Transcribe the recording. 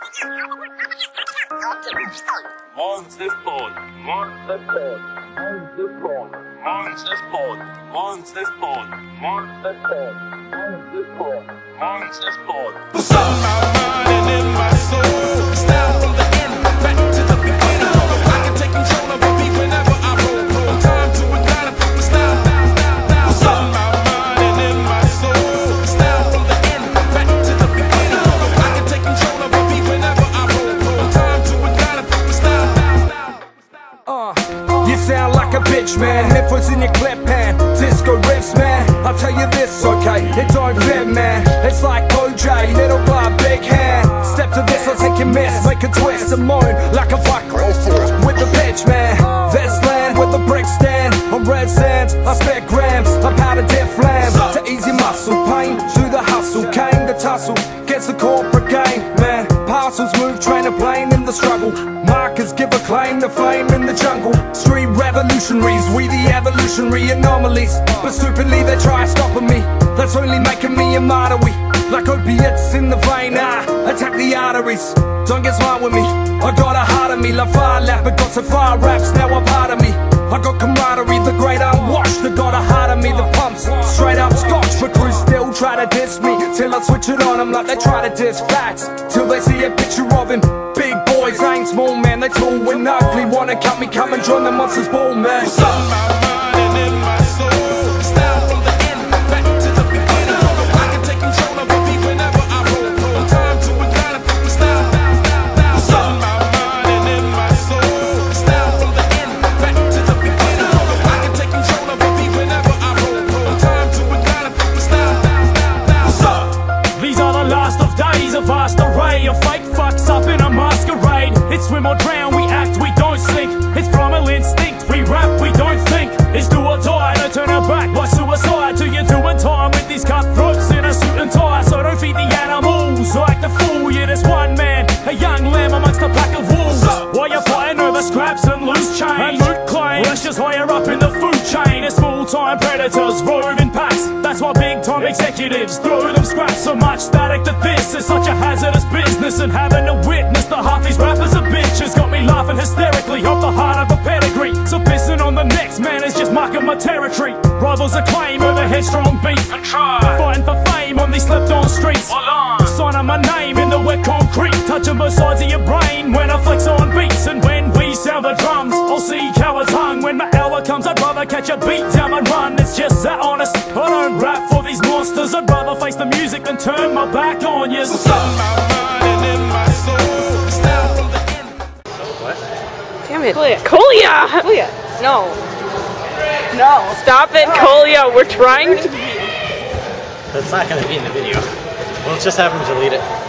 What's up? My mind and in my soul. Style from the end back to the beginning. I can take control of a beat whenever I roll. Time to ignite the style. What's up? My mind and in my soul. Style from the end back to the beginning. I can take control of a beat whenever I roll. Time to ignite the style. You sound like a bitch, man. Headphones in your clip hand. Disco riffs, man. I'll tell you this, okay? It don't fit, man. It's like OJ, little blood, big hand. Step to this, I'll take your miss. Make a twist and moan like a fuck with the bitch, man. This land with the brick stand. On red sands, I spit grams. I powder dead flams to ease your muscle pain. Do the hustle, came the tussle. Gets the corporate game, man. Parcels move, train a plane in the struggle. Markers give a claim to fame in the jungle. Street revolutionaries, we the evolutionary anomalies. But stupidly they try stopping me. That's only making me a martyr. We like opiates in the vein, attack the arteries. Don't get smart with me, I got a heart of me. Like fire lap, it got so far raps, now a part of me. I got camaraderie, the great unwashed. I got a heart of me, the pumps straight up scotch. But crews still try to diss me till I switch it on them like they try to diss facts. Till they see a picture of him. Big boys ain't small, man, they tall and ugly. Wanna cut me, come and join the monsters ball, man. What's up? My mind and in my soul. Style from the end back to the beginning. I can take control of a beat whenever I roll. Time to ignite the style. What's up? My mind and in my soul. Style from the end back to the beginning. I can take control of a beat whenever I roll. Time to ignite the style. What's up? These are the last of days, a vast array of fake fucks up in a masquerade. It's swim or drown, we act, we don't sink. It's primal instinct, we rap, we don't think. It's do or die, don't turn our back by suicide. Till you're doing time with these cutthroats in a suit and tie. So don't feed the animals like the fool. Yeah, there's one man, a young lamb amongst a pack of wolves. While you're fighting over scraps and loose change and moot claims, let's just higher up in the food chain. It's small-time predators, roving packs. That's why big-time executives throw them scraps. So much static that this is such a hazardous business. And having to witness the half these rappers are bitches got me laughing hysterically off the heart of a pedigree. So pissing on the next man is just marking my territory. Rivals acclaim over headstrong beef and try fighting for fame on these slept-on streets. Signing my name in the wet concrete, touching both sides of your brain when I flex on beats. And when we sound the drums, I'll see cowards hung. When my hour comes, I'd rather catch a beat down and run. It's just that honest, I don't rap for these monsters. I'd rather face the music than turn my back on you. What's up? My mind and in my soul. Style from the end. What? Damn it. Colia! Colia! No. No. Stop it, Colia! We're trying to... That's not going to be in the video. We'll just have him delete it.